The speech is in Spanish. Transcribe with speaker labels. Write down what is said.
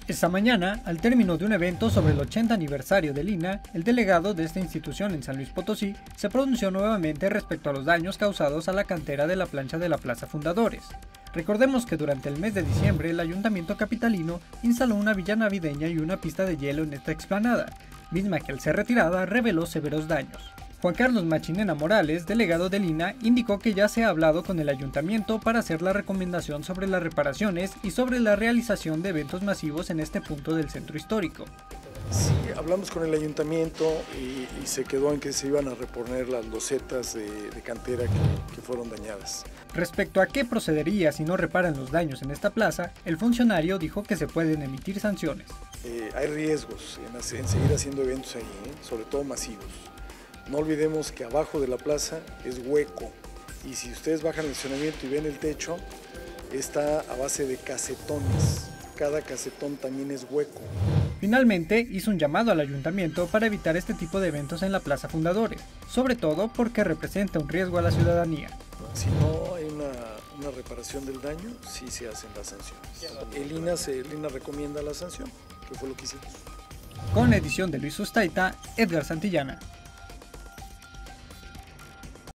Speaker 1: Esta mañana, al término de un evento sobre el 80 aniversario del INAH, el delegado de esta institución en San Luis Potosí se pronunció nuevamente respecto a los daños causados a la cantera de la plancha de la Plaza Fundadores. Recordemos que durante el mes de diciembre el ayuntamiento capitalino instaló una villa navideña y una pista de hielo en esta explanada, misma que al ser retirada reveló severos daños. Juan Carlos Machinena Morales, delegado del INAH, indicó que ya se ha hablado con el ayuntamiento para hacer la recomendación sobre las reparaciones y sobre la realización de eventos masivos en este punto del centro histórico.
Speaker 2: Sí, hablamos con el ayuntamiento y se quedó en que se iban a reponer las losetas de cantera que fueron dañadas.
Speaker 1: Respecto a qué procedería si no reparan los daños en esta plaza, el funcionario dijo que se pueden emitir sanciones.
Speaker 2: Hay riesgos en seguir haciendo eventos ahí, sobre todo masivos. No olvidemos que abajo de la plaza es hueco y si ustedes bajan el estacionamiento y ven el techo, está a base de casetones. Cada casetón también es hueco.
Speaker 1: Finalmente, hizo un llamado al ayuntamiento para evitar este tipo de eventos en la Plaza Fundadores, sobre todo porque representa un riesgo a la ciudadanía.
Speaker 2: Si no hay una reparación del daño, sí se hacen las sanciones. El INAH recomienda la sanción, que fue lo que hicimos.
Speaker 1: Con edición de Luis Sustaita, Edgar Santillana.